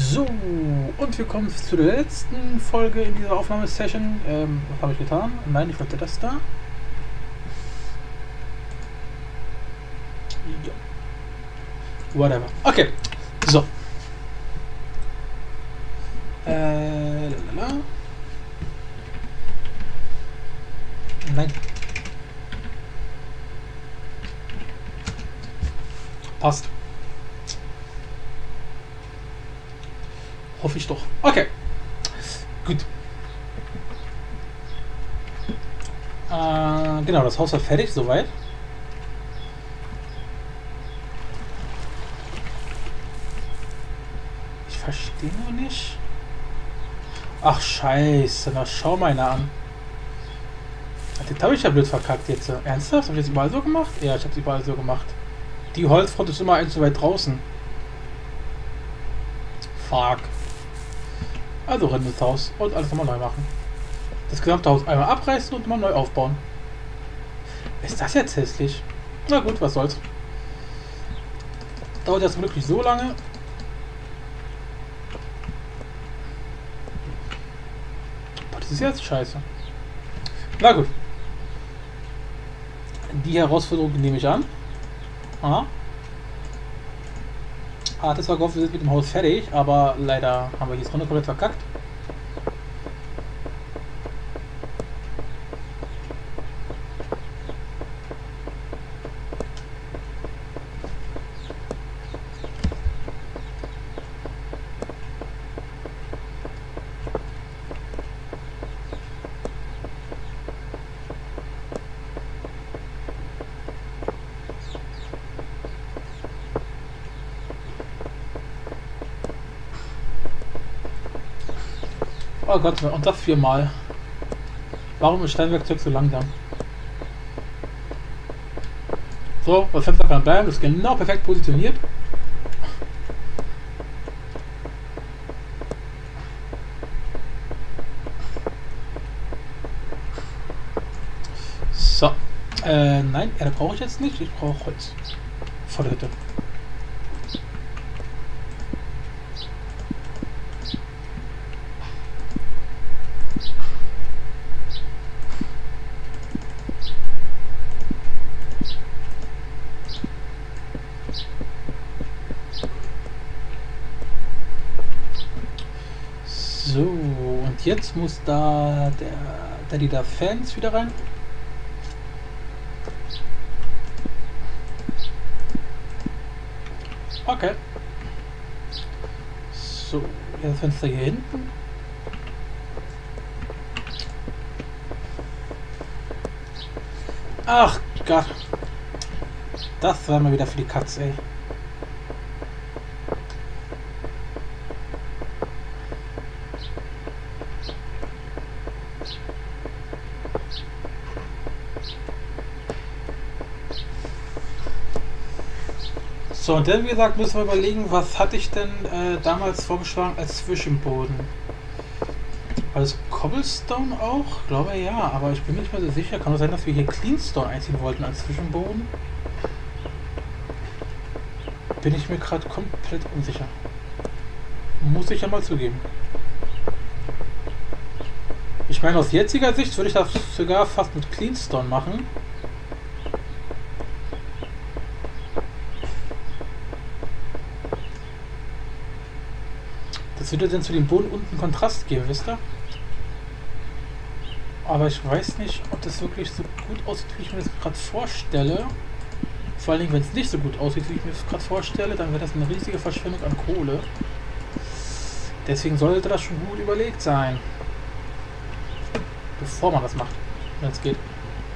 So, und wir kommen zu der letzten Folge in dieser Aufnahmesession. Was habe ich getan? Nein, ich wollte das da. Ja. Whatever. Okay, so. Lalala. Nein. Passt. Hoffe ich doch. Okay. Gut. Genau, das Haus war fertig, soweit. Ich verstehe nur nicht. Ach, scheiße. Na, schau mal einer an. Das habe ich ja blöd verkackt jetzt. Ernsthaft? Habe ich das überall so gemacht? Ja, ich habe es überall so gemacht. Die Holzfront ist immer ein zu weit draußen. Fuck. Also rennen ins Haus und alles nochmal neu machen. Das gesamte Haus einmal abreißen und mal neu aufbauen. Ist das jetzt hässlich? Na gut, was soll's. Dauert das wirklich so lange? Boah, das ist jetzt scheiße. Na gut. Die Herausforderung nehme ich an. Aha. Das war gehofft, wir sind mit dem Haus fertig, aber leider haben wir die Runde komplett verkackt. Oh Gott, und das viermal. Warum ist Steinwerkzeug so langsam? So, das Fenster kann bleiben, das ist genau perfekt positioniert. So. Nein, Erde brauche ich jetzt nicht, ich brauche Holz. Vor der Hütte. So, und jetzt muss da der Fans wieder rein. Okay. So, das Fenster hier hinten. Ach Gott. Das war mal wieder für die Katze, ey. So, und dann, wie gesagt, müssen wir überlegen, was hatte ich denn damals vorgeschlagen als Zwischenboden? War das Cobblestone auch? Ich glaube ja, aber ich bin mir nicht mehr so sicher. Kann es sein, dass wir hier Cleanstone einziehen wollten als Zwischenboden? Bin ich mir gerade komplett unsicher. Muss ich ja mal zugeben. Ich meine, aus jetziger Sicht würde ich das sogar fast mit Cleanstone machen. Das würde dann zu dem Boden unten Kontrast geben, wisst ihr? Aber ich weiß nicht, ob das wirklich so gut aussieht, wie ich mir das gerade vorstelle. Vor allen Dingen, wenn es nicht so gut aussieht, wie ich mir das gerade vorstelle, dann wäre das eine riesige Verschwendung an Kohle. Deswegen sollte das schon gut überlegt sein. Bevor man das macht, wenn es geht.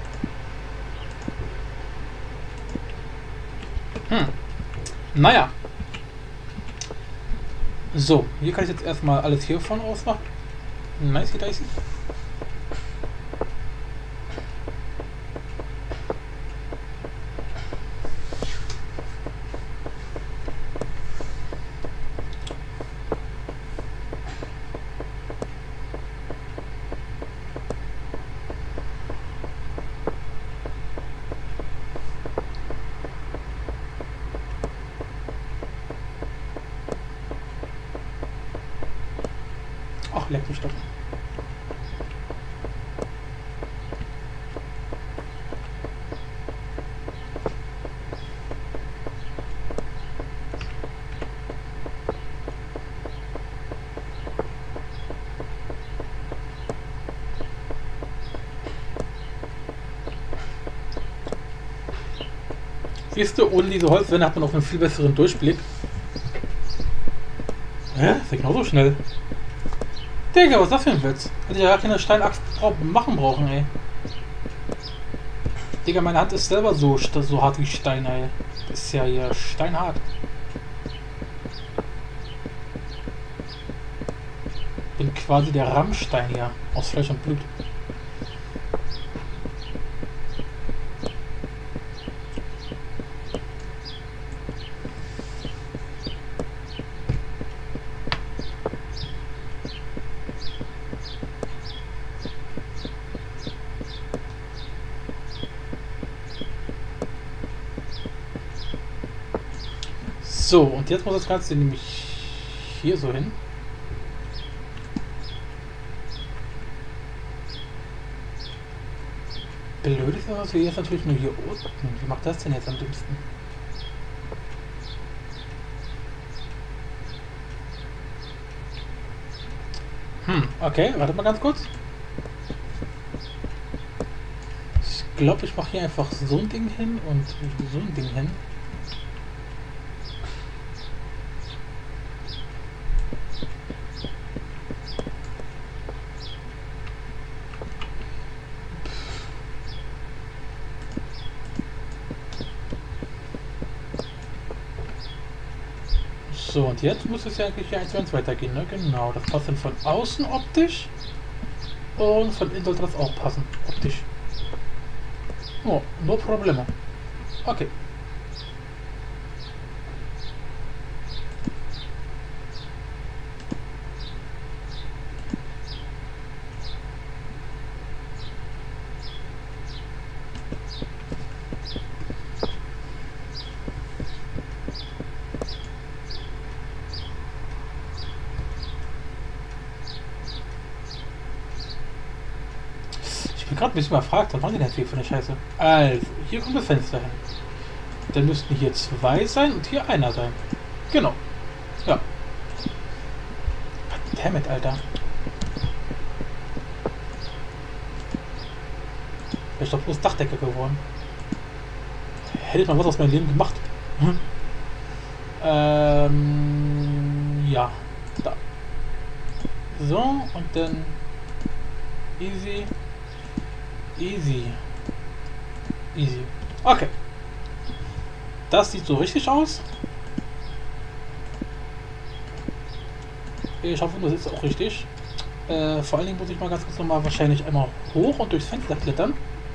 Naja. So, hier kann ich jetzt erstmal alles hier vorne ausmachen. Nice, dicey. Leck mich doch. Siehst du, ohne diese Holzwände hat man auch einen viel besseren Durchblick. Hä? Ist ja genauso schnell. Digga, was ist das für ein Witz? Hätte ich ja gar keine Steinaxt machen brauchen, ey. Digga, meine Hand ist selber so hart wie Stein, ey. Das ist ja hier steinhart. Bin quasi der Rammstein hier. Aus Fleisch und Blut. So, und jetzt muss das Ganze nämlich hier so hin. Blöd ist das, wir jetzt natürlich nur hier unten. Wie macht das denn jetzt am dümmsten? Okay, warte mal ganz kurz. Ich glaube, ich mache hier einfach so ein Ding hin und so ein Ding hin. So, und jetzt muss es ja eigentlich hier 1 weitergehen, ne? Genau, das passt dann von außen optisch. Und von innen sollte das auch passen, optisch. Oh, no problemo. Okay. Ich bin gerade ein bisschen überfragt, was machen die denn hier für eine Scheiße? Also, hier kommt das Fenster hin. Dann müssten hier 2 sein und hier einer sein. Genau. Ja. Verdammt, Alter. Wäre ich doch bloß Dachdecker geworden. Hätte ich mal was aus meinem Leben gemacht. Ja. Da. So, und dann easy. Easy. Easy. Okay. Das sieht so richtig aus. Ich hoffe, das ist auch richtig. Vor allen Dingen muss ich mal ganz kurz nochmal wahrscheinlich einmal hoch und durchs Fenster klettern.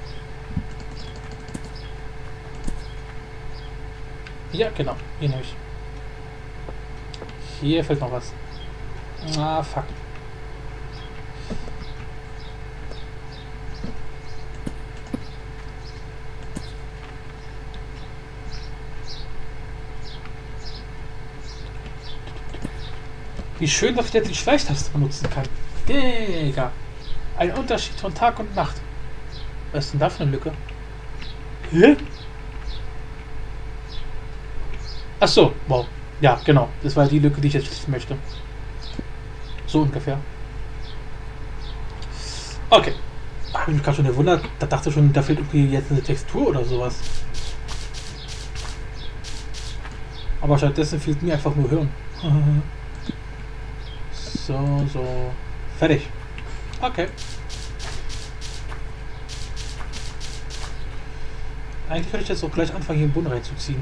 Ja, genau. Hier nämlich. Hier fehlt noch was. Ah, fuck. Wie schön, dass ich jetzt die Schleichtaste benutzen kann. Digga. Ein Unterschied von Tag und Nacht. Was ist denn da für eine Lücke? Hä? Ach so, wow. Ja, genau. Das war die Lücke, die ich jetzt schließen möchte. So ungefähr. Okay. Habe ich mich gerade schon gewundert. Da dachte ich schon, da fehlt irgendwie jetzt eine Textur oder sowas. Aber stattdessen fehlt mir einfach nur Hirn. So. Fertig. Okay. Eigentlich könnte ich jetzt auch gleich anfangen, hier den Boden reinzuziehen.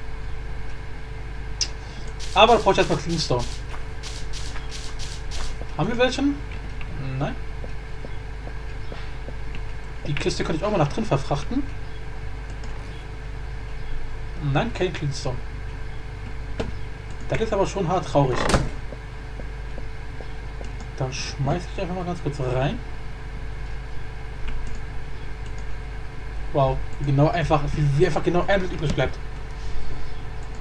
Aber da brauche ich erstmal Cleanstone. Haben wir welchen? Nein. Die Kiste könnte ich auch mal nach drin verfrachten. Nein, kein Cleanstone. Das ist aber schon hart traurig. Dann schmeiße ich einfach mal ganz kurz rein. Wow, genau einfach, wie einfach genau ein Blut übrig bleibt.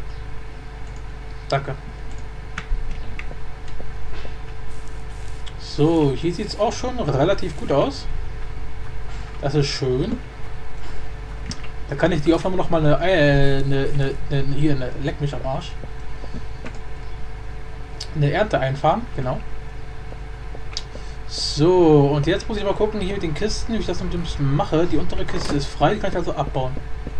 Danke. So, hier sieht es auch schon relativ gut aus. Das ist schön. Da kann ich die Aufnahme noch mal hier eine leck mich am Arsch. Eine Ernte einfahren, genau. So, und jetzt muss ich mal gucken hier mit den Kisten, wie ich das mit dem mache. Die untere Kiste ist frei, die kann ich also abbauen.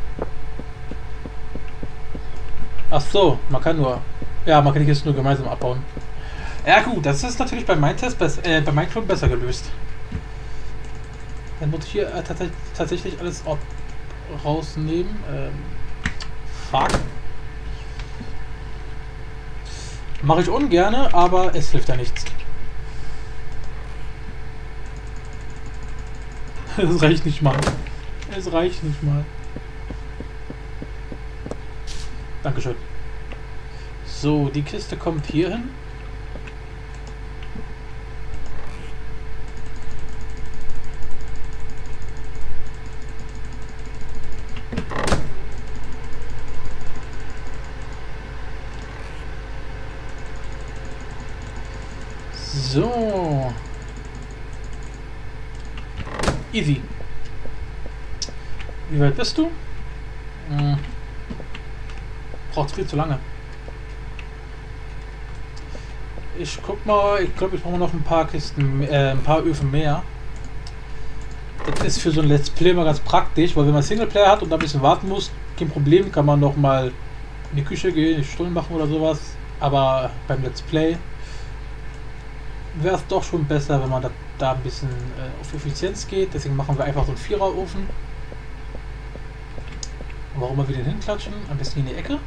Ach so, man kann nur. Ja, man kann die Kiste nur gemeinsam abbauen. Ja gut, das ist natürlich bei Minecraft besser gelöst. Dann muss ich hier tatsächlich alles rausnehmen. Fuck. Mache ich ungerne, aber es hilft ja nichts. Es reicht nicht mal. Es reicht nicht mal. Dankeschön. So, die Kiste kommt hier hin. So. Easy. Wie weit bist du? Braucht viel zu lange. Ich guck mal, ich glaube, ich brauche noch ein paar Kisten, ein paar Öfen mehr. Das ist für so ein Let's Play mal ganz praktisch, weil wenn man Singleplayer hat und da ein bisschen warten muss, kein Problem, kann man noch mal in die Küche gehen, Stullen machen oder sowas. Aber beim Let's Play wäre es doch schon besser, wenn man da ein bisschen auf Effizienz geht. Deswegen machen wir einfach so einen Viererofen. Und warum wir den hinklatschen? Am besten in die Ecke.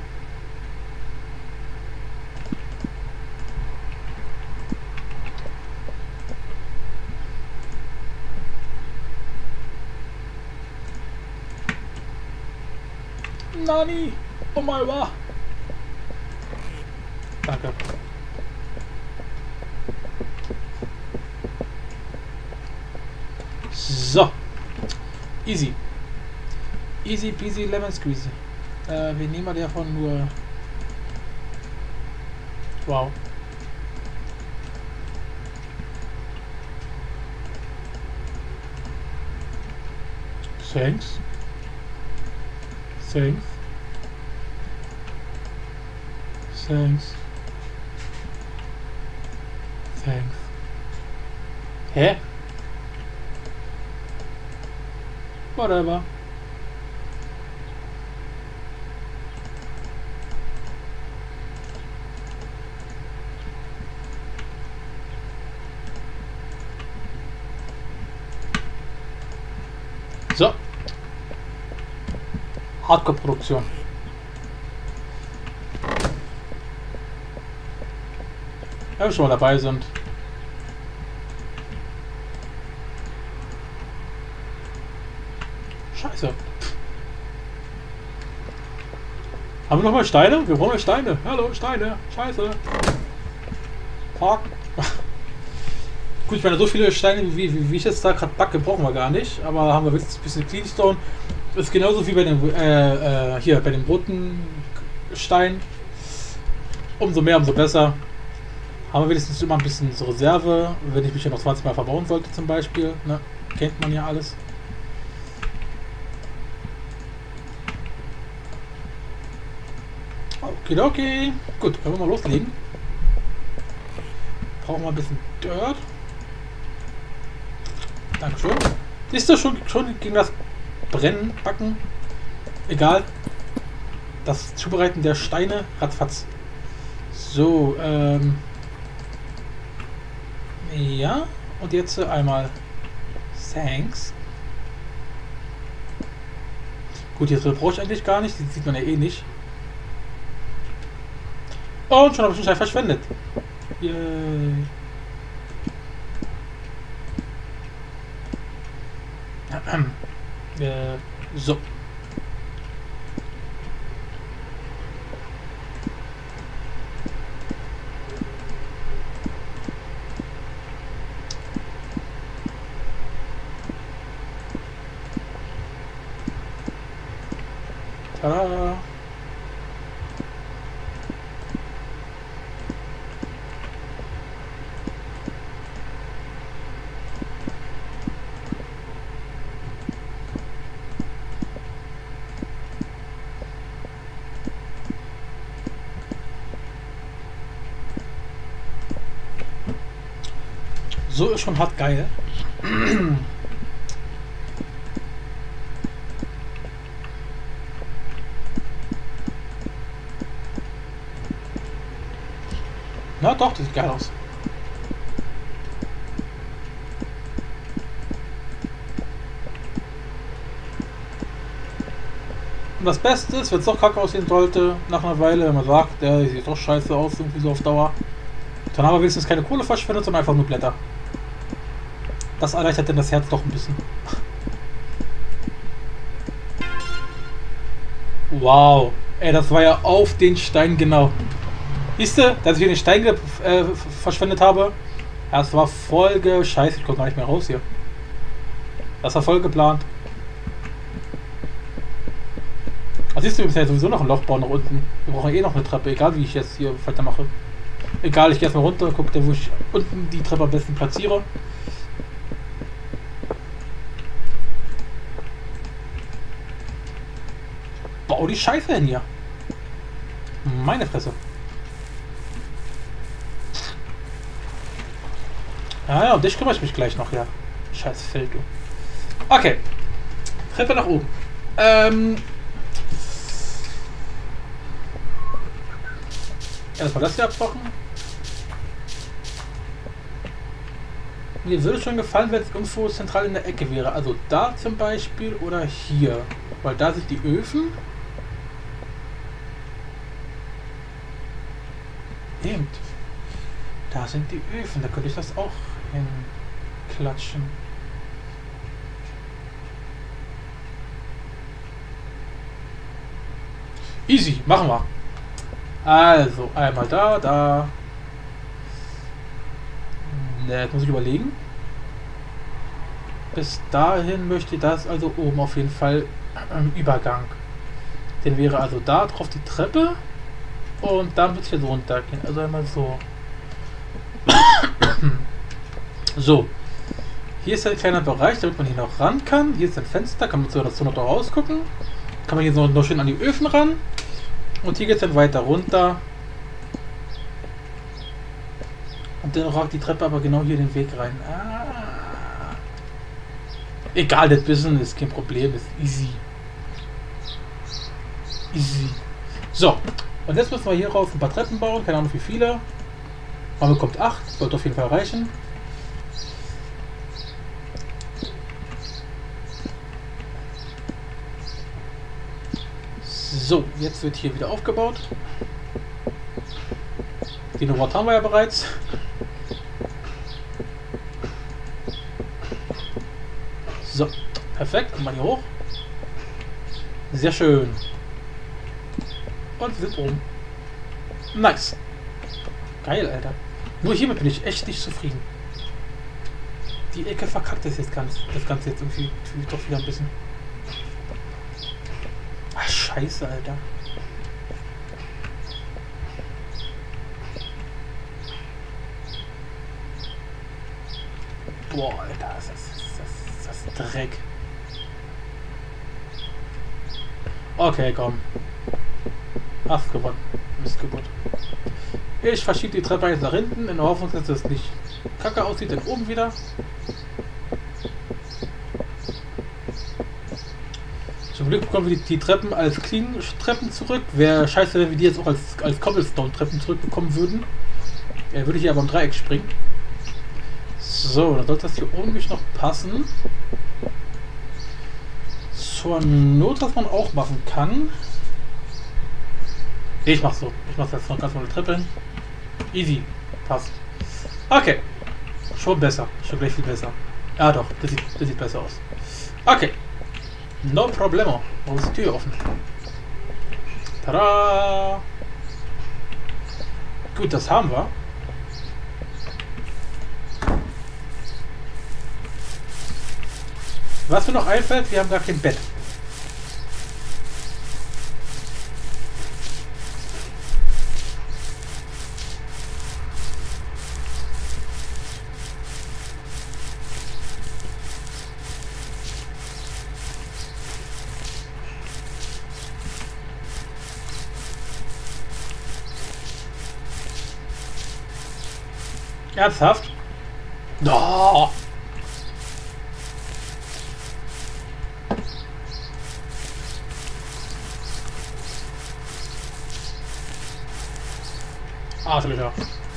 Nani! Oh my god! Danke. So. Easy. Easy peasy lemon squeezy. Wir nehmen mal davon nur... Wow. Thanks. Thanks. Thanks. Thanks. Hä? Whatever. So. Hardcore-Produktion. Wenn wir schon mal dabei sind. Scheiße. Haben wir noch mal Steine? Wir brauchen Steine. Hallo, Steine. Scheiße. Fuck. Gut, ich meine, so viele Steine, wie ich jetzt da gerade backe, brauchen wir gar nicht. Aber haben wir jetzt ein bisschen Cleanstone. Ist genauso wie bei dem hier bei dem roten Stein. Umso mehr, umso besser. Haben wir wenigstens immer ein bisschen Reserve, wenn ich mich ja noch 20 Mal verbauen sollte zum Beispiel. Ne? Kennt man ja alles. Okay. Gut, können wir mal loslegen. Brauchen wir ein bisschen Dirt. Dankeschön. Ist das schon gegen das Brennen, Backen? Egal. Das Zubereiten der Steine, ratzfatz. So, ja, und jetzt einmal Thanks. Gut, jetzt brauche ich eigentlich gar nicht, die sieht man ja eh nicht. Und schon habe ich den Schein verschwendet. Yay. So. Tada. So ist schon hart geil. Na doch, das sieht geil aus. Und das Beste ist, wenn es doch kacke aussehen sollte, nach einer Weile, wenn man sagt, der sieht doch scheiße aus, irgendwie so auf Dauer, dann haben wir wenigstens keine Kohle verschwendet, sondern einfach nur Blätter. Das erleichtert denn das Herz doch ein bisschen. Wow. Ey, das war ja auf den Stein genau. Siehst du, dass ich hier den Stein verschwendet habe? Ja, das war voll Scheiße, ich komme gar nicht mehr raus hier. Das war voll geplant. Also siehst du, wir müssen ja sowieso noch ein Loch bauen nach unten. Wir brauchen eh noch eine Treppe, egal wie ich jetzt hier weitermache. Egal, ich gehe erstmal runter, gucke, wo ich unten die Treppe am besten platziere. Bau die Scheiße hin hier. Meine Fresse. Ja, um dich kümmere ich mich gleich noch, ja. Scheiß Feld, du. Okay. Treppe nach oben. Erstmal das hier abmachen. Mir würde schon gefallen, wenn es irgendwo zentral in der Ecke wäre. Also da zum Beispiel oder hier. Weil da sind die Öfen. Eben. Da sind die Öfen. Da könnte ich das auch hinklatschen. Easy. Machen wir. Also, einmal da. Jetzt muss ich überlegen. Bis dahin möchte ich das also oben auf jeden Fall im Übergang. Den wäre also da drauf die Treppe und dann wird es hier so runtergehen. Also einmal so. So. Hier ist ein kleiner Bereich, damit man hier noch ran kann. Hier ist ein Fenster, kann man so das so noch rausgucken. Kann man hier so noch schön an die Öfen ran. Und hier geht es dann weiter runter. Und dann ragt die Treppe aber genau hier den Weg rein. Ah. Egal, das Business ist kein Problem, ist easy. Easy. So, und jetzt müssen wir hier rauf ein paar Treppen bauen, keine Ahnung wie viele. Man bekommt 8, sollte auf jeden Fall reichen. So, jetzt wird hier wieder aufgebaut. Den Wort haben wir ja bereits. So, perfekt. Kommt mal hier hoch. Sehr schön. Und wir sind oben. Nice. Geil, Alter. Nur hiermit bin ich echt nicht zufrieden. Die Ecke verkackt das jetzt ganz. Das Ganze jetzt irgendwie doch wieder ein bisschen. Ach, scheiße, Alter. Boah, Alter, das ist Dreck. Okay, komm. Hast gewonnen. Mist gut. Ich verschiebe die Treppe jetzt nach hinten, in der Hoffnung, dass es nicht kacke aussieht, dann oben wieder. Zum Glück bekommen wir die Treppen als Clean-Treppen zurück. Wäre scheiße, wenn wir die jetzt auch als Cobblestone-Treppen zurückbekommen würden. Würde ich hier aber im Dreieck springen. So, dann sollte das hier oben noch passen. Zur Not, was man auch machen kann. Ich mach so. Ich mach jetzt noch ganz mal eine Treppe hin. Easy. Passt. Okay. Schon besser. Schon gleich viel besser. Ja doch, das sieht besser aus. Okay. No problemo. Warum ist die Tür offen? Tada! Gut, das haben wir. Was mir noch einfällt, wir haben gar kein Bett. Ernsthaft? Oh. Arschlöcher.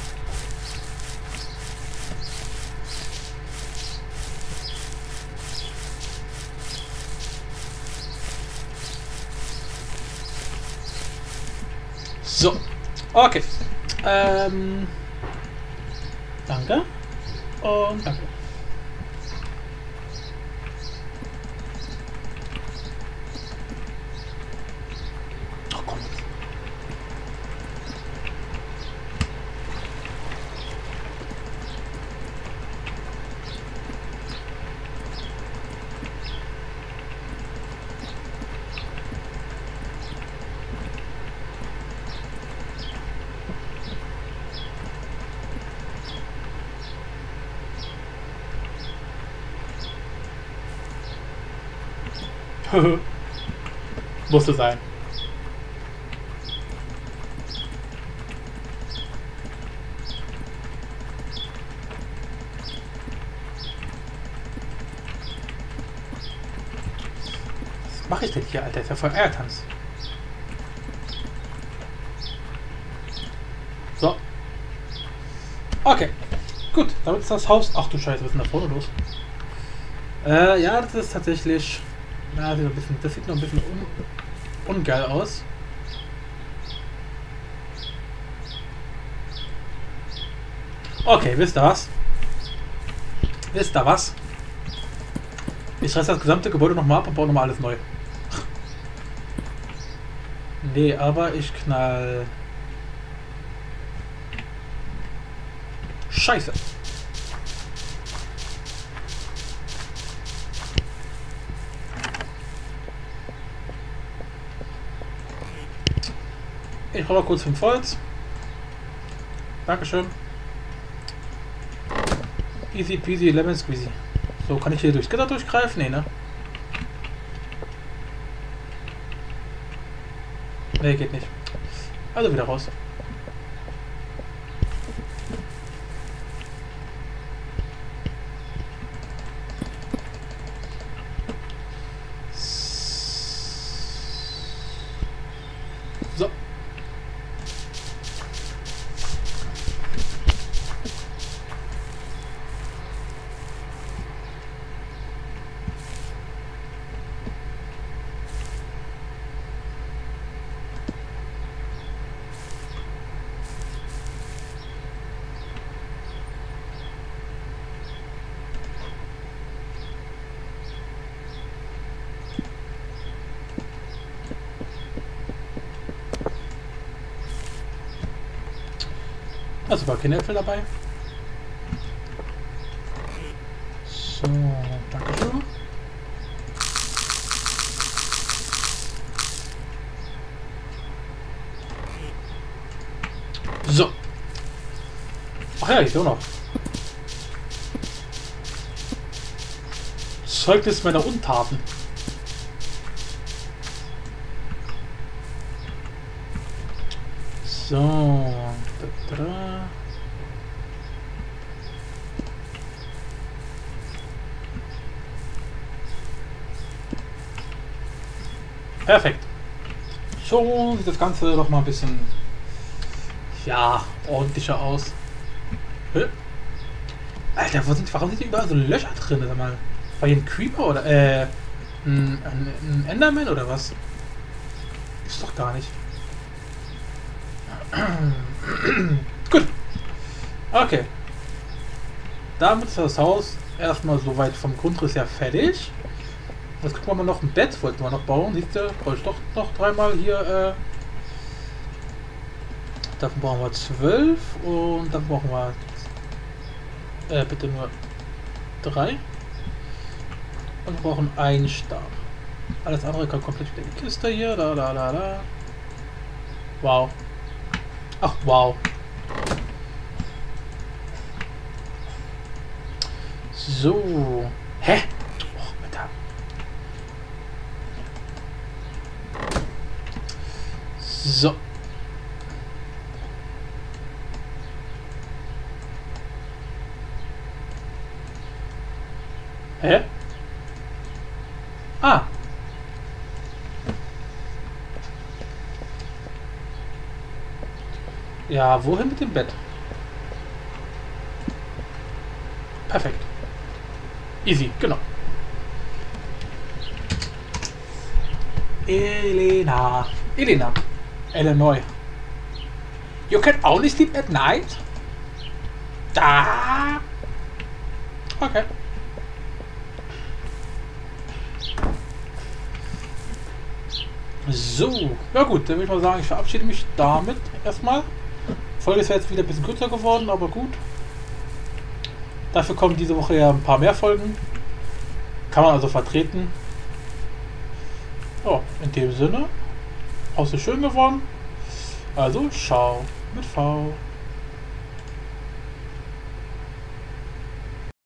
So. Okay. Danke. Und danke. Ach komm. Musste sein. Was mache ich denn hier, Alter? Ist ja voll Eiertanz. So. Okay. Gut, damit ist das Haus. Ach du Scheiße, was ist denn da vorne los? Ja, das ist tatsächlich. Na, das sieht noch ein bisschen ungeil aus. Okay, wisst ihr was? Wisst ihr was? Ich reiß das gesamte Gebäude nochmal ab und baue nochmal alles neu. Nee, aber ich knall. Scheiße. Ich brauche kurz 5 Holz. Dankeschön. Easy peasy lemon squeezy. So, kann ich hier durchs Gitter durchgreifen? Nee, ne? Nee, geht nicht. Also wieder raus. So. Also war keine Äpfel dabei. So, danke schön. So. Ach ja, ich auch noch. Zeugnis meiner Untaten. So. Perfekt. So sieht das Ganze doch mal ein bisschen, ja, ordentlicher aus. Hä? Alter, warum sind hier überall so Löcher drin? Sag mal, war hier ein Creeper oder ein Enderman oder was? Ist doch gar nicht. Gut. Okay. Damit ist das Haus erstmal soweit vom Grundriss her fertig. Jetzt gucken wir mal noch ein Bett, wollten wir noch bauen. Siehst du, brauche ich doch noch dreimal hier. Davon brauchen wir 12 und dann brauchen wir bitte nur 3. Und wir brauchen einen Stab. Alles andere kann komplett wieder in die Kiste hier. Da. Wow. Ach, wow. So. Hä? Oh, Alter. So. Hä? Ah. Ja, wohin mit dem Bett? Perfekt. Easy, genau. Elena. Elena. Illinois. You can only sleep at night? Da. Okay. So. Ja gut, dann würde ich mal sagen, ich verabschiede mich damit erstmal. Die Folge ist jetzt wieder ein bisschen kürzer geworden, aber gut. Dafür kommen diese Woche ja ein paar mehr Folgen. Kann man also vertreten. Ja, in dem Sinne. Auch so schön geworden. Also, ciao mit V.